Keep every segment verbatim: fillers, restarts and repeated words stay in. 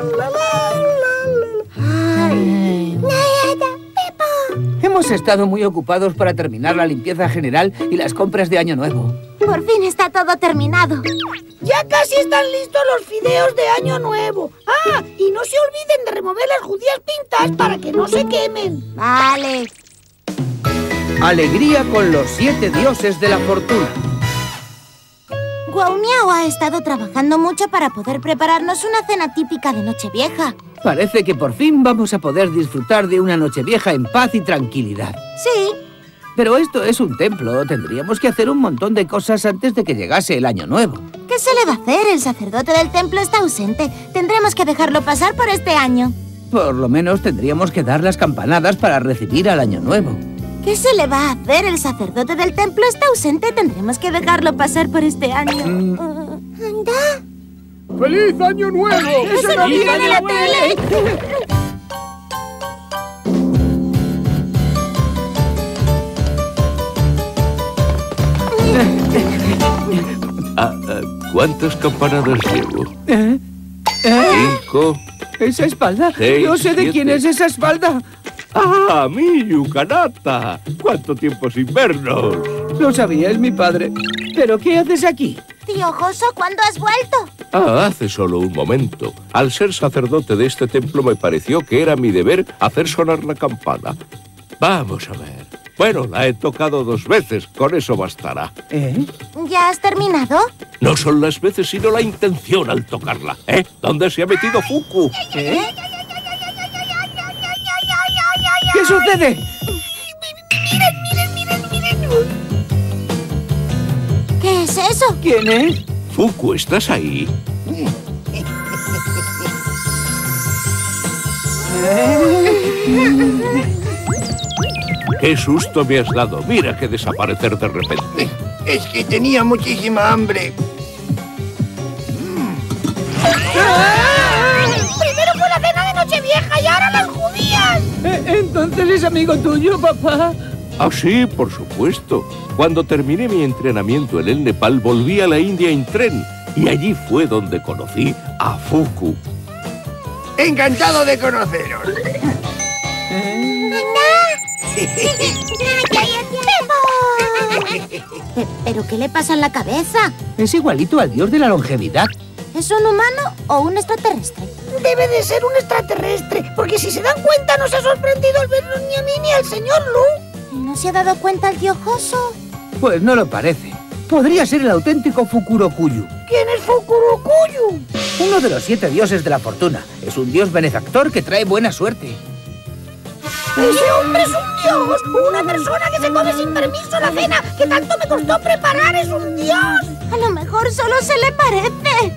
Ay. Hemos estado muy ocupados para terminar la limpieza general y las compras de Año Nuevo. Por fin está todo terminado. Ya casi están listos los fideos de Año Nuevo. Ah, y no se olviden de remover las judías pintas para que no se quemen. Vale. Alegría con los siete dioses de la fortuna. Guau Miau ha estado trabajando mucho para poder prepararnos una cena típica de Nochevieja. Parece que por fin vamos a poder disfrutar de una Nochevieja en paz y tranquilidad. Sí. Pero esto es un templo. Tendríamos que hacer un montón de cosas antes de que llegase el Año Nuevo. ¿Qué se le va a hacer? El sacerdote del templo está ausente. Tendremos que dejarlo pasar por este año. Por lo menos tendríamos que dar las campanadas para recibir al Año Nuevo. ¿Qué se le va a hacer? El sacerdote del templo está ausente. Tendremos que dejarlo pasar por este año. Mm. Uh, ¡Anda! ¡Feliz Año Nuevo! ¡Eso no viene en la tele! Ah, ah, ¿cuántas campanadas llevo? ¿Eh? ¿Eh? Cinco. ¿Esa espalda? Seis, Yo sé de siete. quién es esa espalda. ¡Ah, mi Yucanata! ¡Cuánto tiempo sin vernos! Lo sabía, es mi padre. ¿Pero qué haces aquí? Tío Joso, ¿cuándo has vuelto? Ah, hace solo un momento. Al ser sacerdote de este templo me pareció que era mi deber hacer sonar la campana. Vamos a ver. Bueno, la he tocado dos veces, con eso bastará. ¿Eh? ¿Ya has terminado? No son las veces, sino la intención al tocarla. ¿Eh? ¿Dónde se ha metido Fuku? ¿Eh? ¿Qué sucede? Miren, miren, miren, miren. ¿Qué es eso? ¿Quién es? Fuku, ¿estás ahí? ¡Qué susto me has dado! Mira que desaparecer de repente. Es que tenía muchísima hambre. Primero fue la cena de Nochevieja y ahora las judías. Eh, ¿Entonces es amigo tuyo, papá? Ah, sí, por supuesto. Cuando terminé mi entrenamiento en el Nepal, volví a la India en tren. Y allí fue donde conocí a Fuku. Encantado de conoceros. Pe- ¿Pero qué le pasa en la cabeza? Es igualito al dios de la longevidad. ¿Es un humano o un extraterrestre? Debe de ser un extraterrestre, porque si se dan cuenta no se ha sorprendido al vernos ni a mí ni al señor Lu. ¿Y no se ha dado cuenta el tío Joso? Pues no lo parece. Podría ser el auténtico Fukurokuyu, ¿Quién es Fukurokuyu? uno de los siete dioses de la fortuna. Es un dios benefactor que trae buena suerte. Ese hombre es un dios, una persona que se come sin permiso la cena que tanto me costó preparar, es un dios. A lo mejor solo se le parece.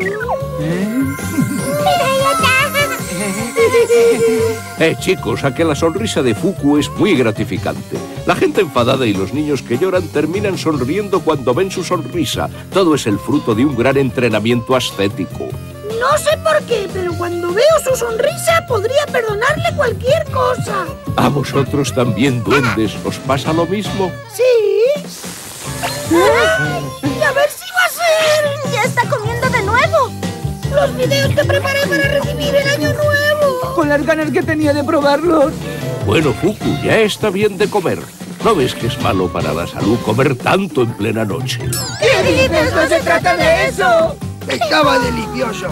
Eh, chicos, a que la sonrisa de Fuku es muy gratificante. La gente enfadada y los niños que lloran terminan sonriendo cuando ven su sonrisa. Todo es el fruto de un gran entrenamiento ascético. No sé por qué, pero cuando veo su sonrisa podría perdonarle cualquier cosa. ¿A vosotros también, duendes, os pasa lo mismo? ¿Sí? ¡Ay! Y a ver si va a ser ¡Ya está comiendo de nuevo! los videos que preparé para recibir el año nuevo. Con las ganas que tenía de probarlos. Bueno, Fuku, ya está bien de comer. ¿No ves que es malo para la salud comer tanto en plena noche? ¿Qué dices? ¡No se trata de eso! Estaba delicioso.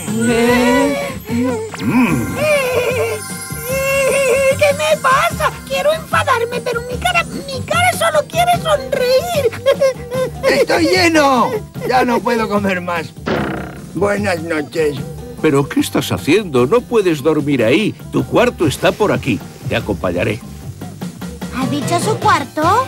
¿Qué me pasa? Quiero enfadarme, pero mi cara, mi cara solo quiere sonreír. ¡Estoy lleno! Ya no puedo comer más. Buenas noches. ¿Pero qué estás haciendo? No puedes dormir ahí. Tu cuarto está por aquí. Te acompañaré. ¿Ha dicho su cuarto?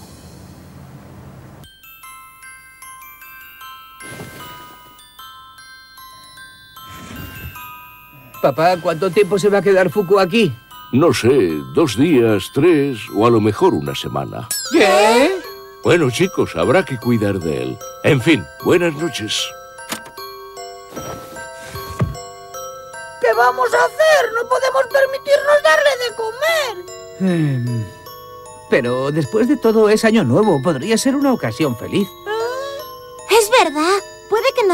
Papá, ¿cuánto tiempo se va a quedar Fuku aquí? No sé, dos días, tres o a lo mejor una semana. ¿Qué? Bueno, chicos, habrá que cuidar de él. En fin, buenas noches. ¿Qué vamos a hacer? No podemos permitirnos darle de comer. Hmm. Pero después de todo es año nuevo. Podría ser una ocasión feliz. Es verdad. Puede que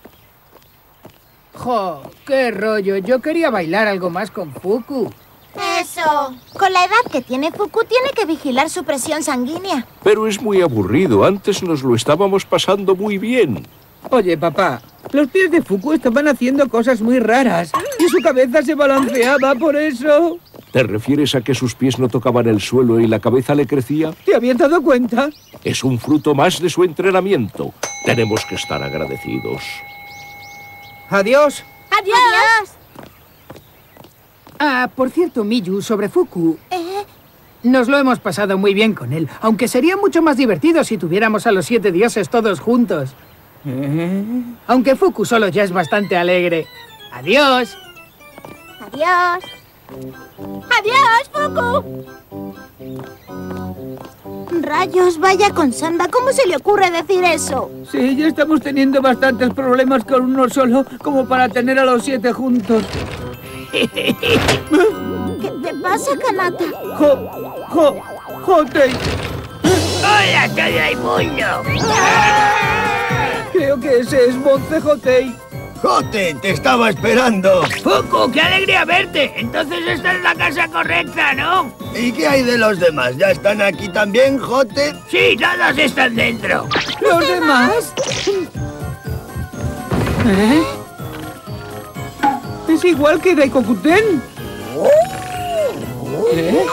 ¡Jo! ¡Qué rollo! Yo quería bailar algo más con Fuku. Eso. Con la edad que tiene Fuku, tiene que vigilar su presión sanguínea. Pero es muy aburrido. Antes nos lo estábamos pasando muy bien. Oye, papá, los pies de Fuku estaban haciendo cosas muy raras y su cabeza se balanceaba por eso. ¿Te refieres a que sus pies no tocaban el suelo y la cabeza le crecía? ¿Te habías dado cuenta? Es un fruto más de su entrenamiento. Tenemos que estar agradecidos. Adiós. ¡Adiós! Adiós. Ah, por cierto, Miyu, sobre Fuku. ¿Eh? Nos lo hemos pasado muy bien con él, aunque sería mucho más divertido si tuviéramos a los siete dioses todos juntos. ¿Eh? Aunque Fuku solo ya es bastante alegre. ¡Adiós! Adiós. ¡Adiós, Fuku! Rayos, vaya con Sanda. ¿Cómo se le ocurre decir eso? Sí, ya estamos teniendo bastantes problemas con uno solo, como para tener a los siete juntos. ¿Qué te pasa, Kanata? ¡Jo! ¡Jo! ¡Jotei! ¡Hola, todo el mundo! Creo que ese es Monte Jotei. ¡Jote, te estaba esperando! Fuku, qué alegría verte. Entonces esta es la casa correcta, ¿no? ¿Y qué hay de los demás? ¿Ya están aquí también, Jote? Sí, todos están dentro. ¿Los demás? ¿Eh? Es igual que Daikokuten. ¿Eh?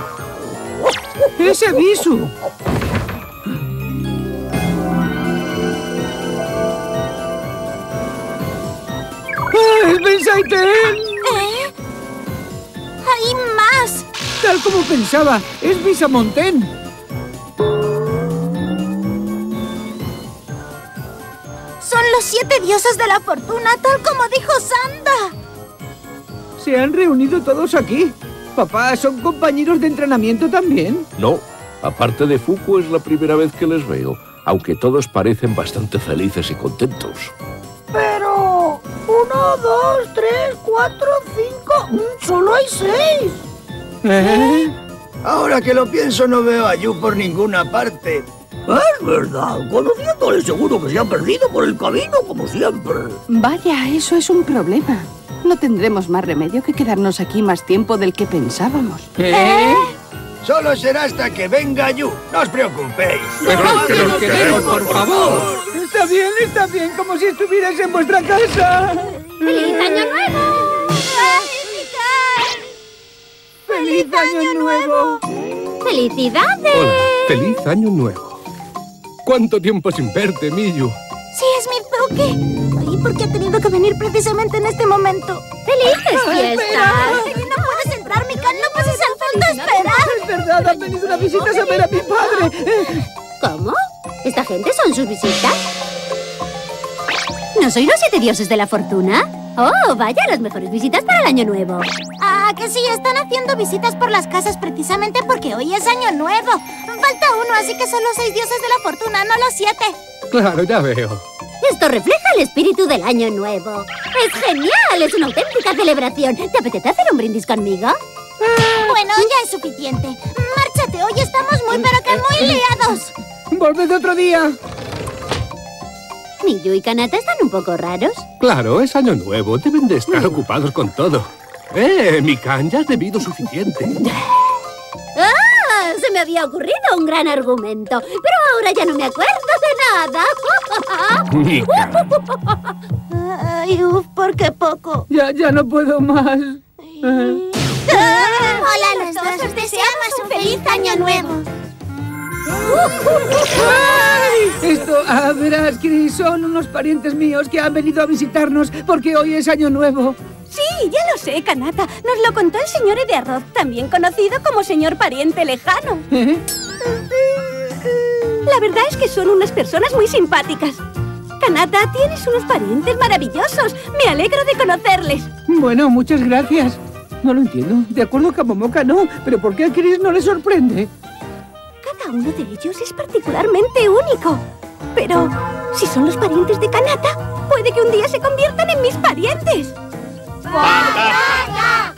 ¡Ese Bisu! ¡Ah, el Bensaiten! ¿Eh? ¡Hay más! Tal como pensaba, es Bisamonten. Son los siete dioses de la fortuna, tal como dijo Sanda. Se han reunido todos aquí. Papá, ¿son compañeros de entrenamiento también? No, aparte de Fuku es la primera vez que les veo, aunque todos parecen bastante felices y contentos. Pero... Uno, dos, tres, cuatro, cinco... mm, ¡Solo hay seis! ¿Eh? Ahora que lo pienso, no veo a Yu por ninguna parte. Es verdad, conociéndole seguro que se ha perdido por el camino, como siempre. Vaya, eso es un problema. No tendremos más remedio que quedarnos aquí más tiempo del que pensábamos. ¿Eh? Solo será hasta que venga Yu. No os preocupéis. ¡Pero que nos queremos, por favor! Está bien, está bien, como si estuvieras en vuestra casa. ¡Feliz Año Nuevo! ¡Feliz Año Nuevo! ¡Felicidades! Hola, feliz año nuevo. ¿Cuánto tiempo sin verte, Miyu? Sí, es mi Fuki. Ay, ¿por qué ha tenido que venir precisamente en este momento? ¡Felices fiestas! No puedes entrar, Mika. No pases al fondo a esperar. Es verdad, han venido una visita a ver a mi padre. ¿Cómo? ¿Esta gente son sus visitas? ¿No sois los siete dioses de la fortuna? ¡Oh, vaya, las mejores visitas para el Año Nuevo! Ah, que sí, están haciendo visitas por las casas precisamente porque hoy es Año Nuevo. Falta uno, así que son los seis dioses de la fortuna, no los siete. Claro, ya veo. Esto refleja el espíritu del Año Nuevo. ¡Es genial! ¡Es una auténtica celebración! ¿Te apetece hacer un brindis conmigo? Bueno, ya es suficiente. Márchate, hoy estamos muy pero que muy liados. Volved otro día. Miyu y Kanata están un poco raros. Claro, es año nuevo. Deben de estar ocupados con todo. ¡Eh, Mikan! Ya has bebido suficiente. ¡Ah! Se me había ocurrido un gran argumento, pero ahora ya no me acuerdo de nada. Mikan. Ay, uf, ¿por qué poco? Ya, ya no puedo más. Hola a los dos, os deseamos un feliz Año Nuevo. ¡Ay! Esto, ah, verás, Chris, son unos parientes míos que han venido a visitarnos porque hoy es Año Nuevo. Sí, ya lo sé, Kanata. Nos lo contó el señor Ediarroz, también conocido como señor pariente lejano. ¿Eh? La verdad es que son unas personas muy simpáticas. Kanata, tienes unos parientes maravillosos. Me alegro de conocerles. Bueno, muchas gracias. No lo entiendo. De acuerdo, Kamomoka no, pero ¿por qué a Chris no le sorprende? Cada uno de ellos es particularmente único. Pero, si son los parientes de Kanata, puede que un día se conviertan en mis parientes. ¡Kanata!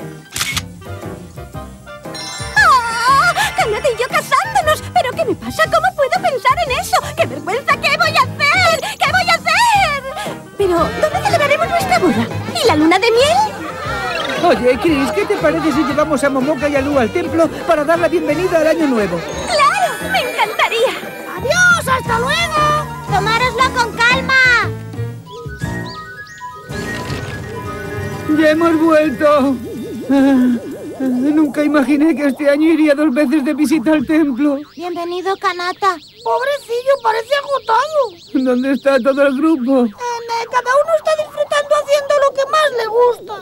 ¡Ah! ¡Kanata y yo casándonos! ¿Pero qué me pasa? ¿Cómo puedo pensar en eso? ¡Qué vergüenza! ¿Qué voy a hacer? ¿Qué voy a hacer? Pero, ¿dónde celebraremos nuestra boda? la luna de miel? Oye, Chris, ¿qué te parece si llevamos a Momoka y a Lu al templo para dar la bienvenida al año nuevo? ¡Claro! ¡Me encantaría! ¡Adiós! ¡Hasta luego! ¡Tomároslo con calma! ¡Ya hemos vuelto! Ah, nunca imaginé que este año iría dos veces de visita al templo. Bienvenido, Kanata. Pobrecillo, parece agotado. ¿Dónde está todo el grupo? Eh, eh, cada uno está disfrutando haciendo lo que más le gusta.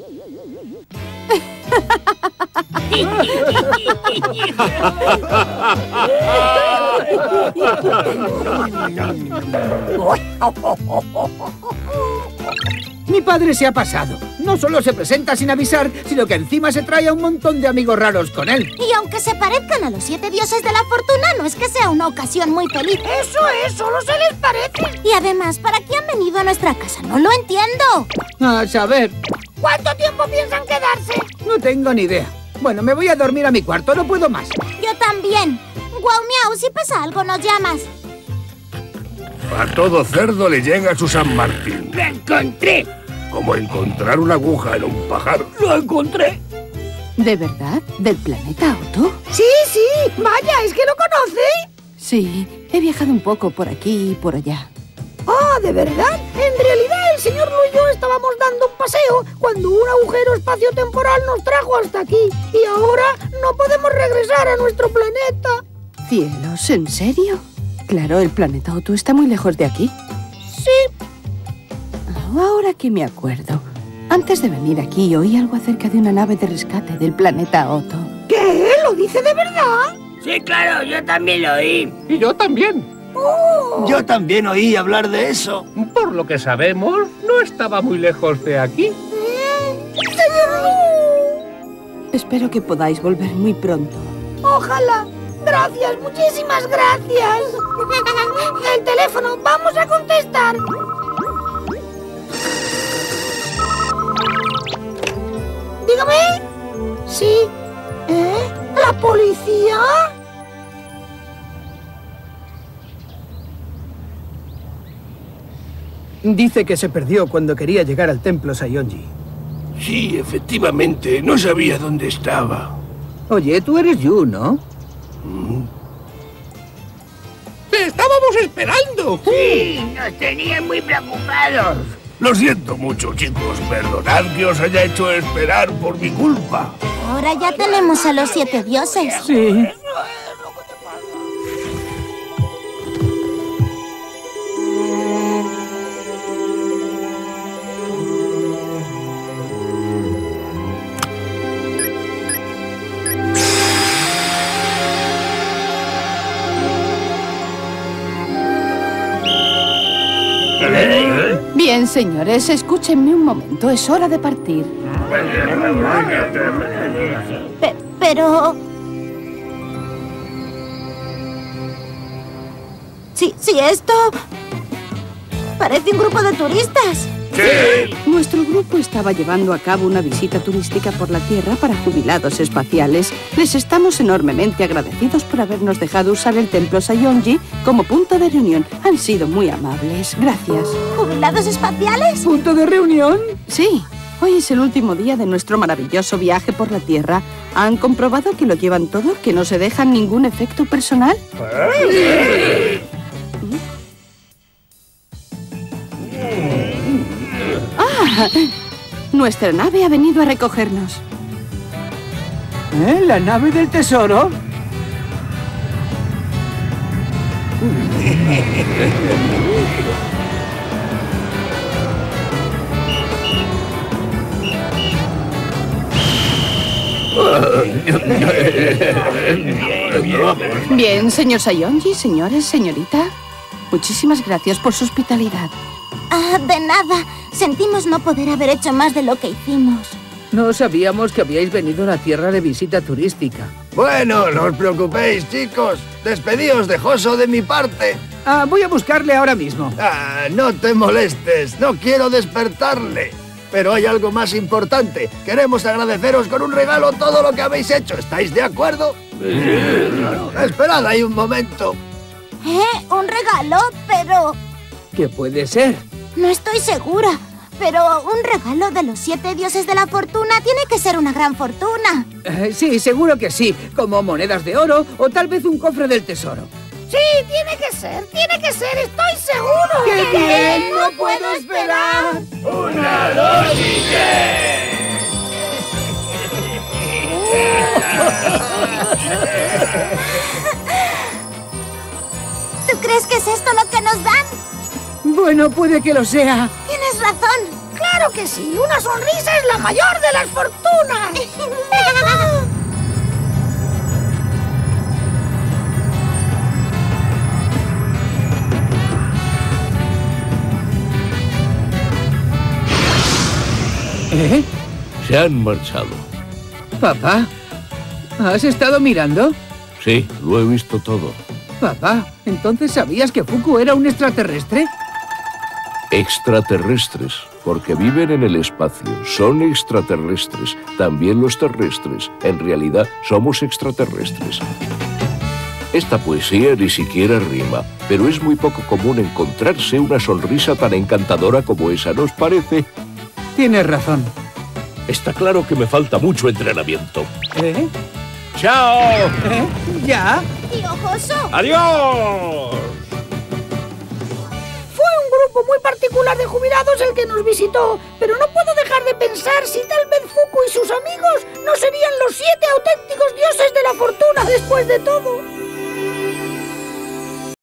Mi padre se ha pasado. No solo se presenta sin avisar, sino que encima se trae a un montón de amigos raros con él. Y aunque se parezcan a los siete dioses de la fortuna, no es que sea una ocasión muy feliz. Eso es, solo se les parece. Y además, ¿para qué han venido a nuestra casa? No lo entiendo. A saber, ¿Cuánto tiempo piensan quedarse? no tengo ni idea. Bueno, me voy a dormir a mi cuarto, no puedo más. Yo también. Guau, miau, si pasa algo, nos llamas. A todo cerdo le llega su San Martín. ¡Lo encontré! Como encontrar una aguja en un pajar. ¡Lo encontré! ¿De verdad? ¿Del planeta Otto? Sí, sí. Vaya, ¿es que lo conoce? Sí, he viajado un poco por aquí y por allá. Ah, ¿de verdad? En realidad, el señor Lu y yo estábamos dando un paseo cuando un agujero espaciotemporal nos trajo hasta aquí. Y ahora no podemos regresar a nuestro planeta. ¿Cielos? ¿En serio? Claro, el planeta Otto está muy lejos de aquí. Sí. Ahora que me acuerdo, antes de venir aquí oí algo acerca de una nave de rescate del planeta Otto. ¿Qué? ¿Lo dice de verdad? Sí, claro, yo también lo oí. Y yo también. Oh. Yo también oí hablar de eso. Por lo que sabemos, no estaba muy lejos de aquí. ¡Señor Lu! Espero que podáis volver muy pronto. Ojalá. Gracias, muchísimas gracias. El teléfono, vamos a contestar. Dígame. Sí. ¿Eh? ¿La policía? Dice que se perdió cuando quería llegar al templo Saionji. Sí, efectivamente, no sabía dónde estaba. Oye, tú eres Yu, ¿no? ¡Te estábamos esperando! Sí, nos tenían muy preocupados. Lo siento mucho, chicos. Perdonad que os haya hecho esperar por mi culpa. Ahora ya tenemos a los siete dioses. Sí. Bien, señores, escúchenme un momento. Es hora de partir. Pe- pero... Sí, sí, esto... parece un grupo de turistas. Sí. Nuestro grupo estaba llevando a cabo una visita turística por la Tierra para jubilados espaciales. Les estamos enormemente agradecidos por habernos dejado usar el templo Saionji como punto de reunión. Han sido muy amables. Gracias. ¿Jubilados espaciales? ¿Punto de reunión? Sí, hoy es el último día de nuestro maravilloso viaje por la Tierra. ¿Han comprobado que lo llevan todo? ¿Que no se dejan ningún efecto personal? ¡Ah! Nuestra nave ha venido a recogernos. ¿Eh? ¿La nave del tesoro? Bien, señor Saionji, señores, señorita. Muchísimas gracias por su hospitalidad. Ah, de nada. Sentimos no poder haber hecho más de lo que hicimos. No sabíamos que habíais venido a la Tierra de visita turística. Bueno, no os preocupéis, chicos. Despedíos de Joso de mi parte. Ah, voy a buscarle ahora mismo. Ah, no te molestes, no quiero despertarle. Pero hay algo más importante. Queremos agradeceros con un regalo todo lo que habéis hecho. ¿Estáis de acuerdo? Esperad ahí un momento. ¿Eh? ¿Un regalo? Pero... ¿Qué puede ser? no estoy segura. Pero un regalo de los siete dioses de la fortuna tiene que ser una gran fortuna. Eh, sí, seguro que sí. Como monedas de oro o tal vez un cofre del tesoro. Sí, tiene que ser, tiene que ser, estoy seguro. ¡Qué bien! ¡No puedo esperar! ¡Una, dos y tres! ¿Tú crees que es esto lo que nos dan? Bueno, puede que lo sea. Tienes razón. Claro que sí, una sonrisa es la mayor de las fortunas. ¿Eh? Se han marchado. Papá, ¿has estado mirando? Sí, lo he visto todo. Papá, ¿entonces sabías que Fuku era un extraterrestre? Extraterrestres, porque viven en el espacio. Son extraterrestres. También los terrestres. En realidad, somos extraterrestres. Esta poesía ni siquiera rima, pero es muy poco común encontrarse una sonrisa tan encantadora como esa, ¿nos parece? Tienes razón. Está claro que me falta mucho entrenamiento. ¿Eh? ¡Chao! ¿Eh? ¿Ya? ¡Tío Joso! ¡Adiós! Fue un grupo muy particular de jubilados el que nos visitó, pero no puedo dejar de pensar si tal vez Fuku y sus amigos no serían los siete auténticos dioses de la fortuna después de todo.